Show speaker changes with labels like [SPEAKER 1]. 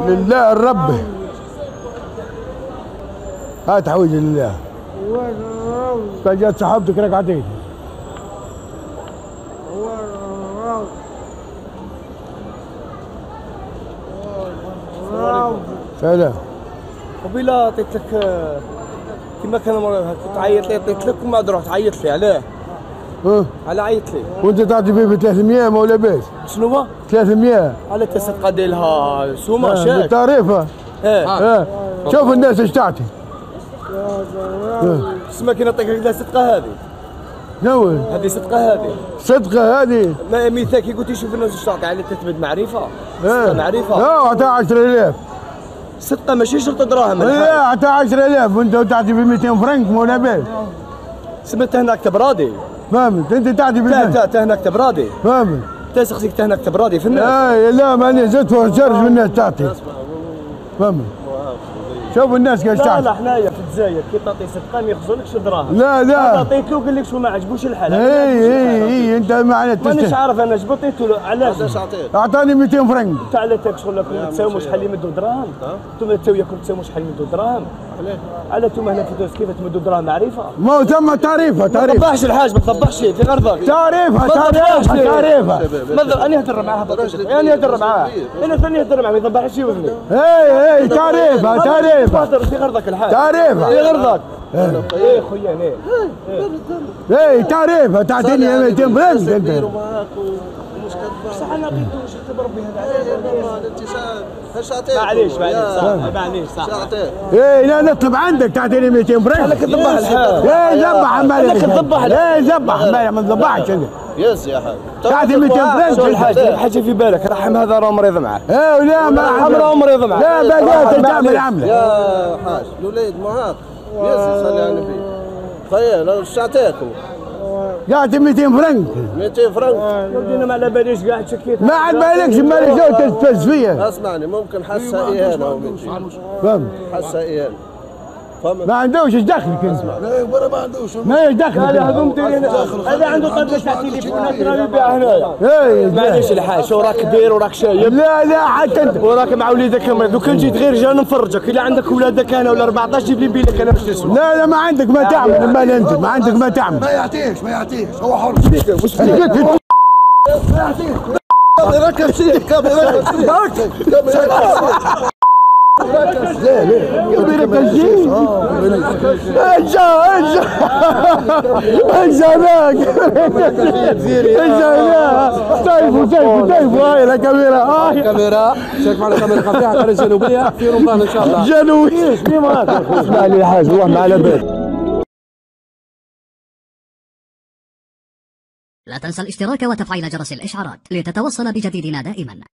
[SPEAKER 1] لله الرب. هات حويجه لله. كان جات صحابتك ركعتين. سلام.
[SPEAKER 2] قبيله عطيت لك كما كان تعيط لي عطيت لك وما رحت عيط لي علاه؟ على عيط لي.
[SPEAKER 1] وانت تعطي فيه ب 300 ما ولا باس؟
[SPEAKER 2] شنو هو؟
[SPEAKER 1] 300
[SPEAKER 2] على الصدقه ديالها سومه شاك.
[SPEAKER 1] بالتعريفه. شوف الناس ايش تعطي.
[SPEAKER 2] تسمى كي نعطيك هكذا صدقه هذه.
[SPEAKER 1] شنو؟
[SPEAKER 2] هذه صدقه هذه.
[SPEAKER 1] صدقه هذه.
[SPEAKER 2] ما مثال كي قلت شوف الناس ايش تعطي على تثبت معرفه. صدقه معرفه.
[SPEAKER 1] لا عطاها 10,000.
[SPEAKER 2] صدقه ماشي شرط دراهم.
[SPEAKER 1] لا عطاها 10,000 وانت تعطي ب 200 فرنك ما ولا باس.
[SPEAKER 2] سمعت هناك تبرادي.
[SPEAKER 1] فهمت انت تعطي ب
[SPEAKER 2] تا هناك تبرادي.
[SPEAKER 1] فهمت.
[SPEAKER 2] تا سقسيك هناك تبرادي في الناس.
[SPEAKER 1] لا ماني زدت وشرج من الناس تعطي. فهمت. شوف الناس كيفاش تعطي.
[SPEAKER 2] لا حنايا في الجزائر كي تعطي صدقه ما يخزونكش دراهم.
[SPEAKER 1] لا
[SPEAKER 2] عطيت له قال لك شو ما عجبوش الحال.
[SPEAKER 1] اي انت معناتها
[SPEAKER 2] مانيش عارف انا اش عطيت له علاش عطيت.
[SPEAKER 1] اعطاني 200 فرنك.
[SPEAKER 2] انت على تاك شغل راكم تساوموا شحال يمدوا دراهم. انتم تساويكم تساوموا شحال يمدوا دراهم. على انتم هنا في تونس كيف تمدوا دراهم معرفه.
[SPEAKER 1] ما هو ثم تعريفه.
[SPEAKER 2] ما تطبحش الحاج ما تطبحش في غرضك.
[SPEAKER 1] تعريفه.
[SPEAKER 2] انا نهضر معاه انا نهضر معاه ما يطبحش وذني.
[SPEAKER 1] اي تعريفه.
[SPEAKER 2] في غرضك الحاج.
[SPEAKER 1] تعريفه.
[SPEAKER 2] في غرضك. ايه خويا
[SPEAKER 1] ايه تعريفه تعطيني 200 فرنك انت.
[SPEAKER 2] بصح انا عطيتوش اختبر به هذا. معليش صح.
[SPEAKER 1] ايه لا نطلب عندك تعطيني 200 فرنك.
[SPEAKER 2] انا كنذبح الحال.
[SPEAKER 1] ايه ذبح عمالك.
[SPEAKER 2] انا كنذبح.
[SPEAKER 1] ايه ذبح عمالك ما تذبحش انت.
[SPEAKER 3] يس يا حاج.
[SPEAKER 1] تعطي 200 فرنك.
[SPEAKER 2] حاجه في بالك رحم هذا راه مريض معاه.
[SPEAKER 1] ايه ولا ما
[SPEAKER 2] راه مريض معاه.
[SPEAKER 1] لا باقي تعمل عمله.
[SPEAKER 3] يا حاج الوليد ما هاك. يس صلي على النبي. تخيل ايش تعطيكم؟
[SPEAKER 1] يعطي 200 فرنك.
[SPEAKER 3] 200 فرنك.
[SPEAKER 2] ودينا ما على باليش قاعد شكيت.
[SPEAKER 1] ما على بالكش مالك لو تتفز فيها.
[SPEAKER 3] اسمعني ممكن حسها اهانه ومنجي.
[SPEAKER 1] فهمت.
[SPEAKER 3] حسها اهانه.
[SPEAKER 1] ما عندوش ايش دخلك انت؟
[SPEAKER 3] لا ولا ما عندوش.
[SPEAKER 1] ما ايش دخلك؟
[SPEAKER 2] هذا عنده طبله تاع تليفونات راه يبيعها هنايا.
[SPEAKER 1] ايه
[SPEAKER 2] معليش الحاج وراك كبير وراك شايب.
[SPEAKER 1] لا حتى انت
[SPEAKER 2] وراك مع وليدك مريض. لو كان جيت غير جا نفرجك. الا عندك ولادك انا ولا 14 جيب لي بيلك انا باش تسوى.
[SPEAKER 1] لا ما عندك ما تعمل. مال انت ما عندك ما تعمل.
[SPEAKER 3] ما يعطيش هو حر.
[SPEAKER 1] وش فيك؟
[SPEAKER 3] ما يعطيش. ركب فيك
[SPEAKER 1] سايفوا هاي
[SPEAKER 4] الكاميرا شايف معنا كاميرا خفيفه على الجنوبيه في رمضان ان شاء الله.
[SPEAKER 1] جنوبي اسمع لي حاج والله ما على بالك.
[SPEAKER 5] لا تنسى الاشتراك وتفعيل جرس الإشعارات لتتوصل بجديدنا دائما.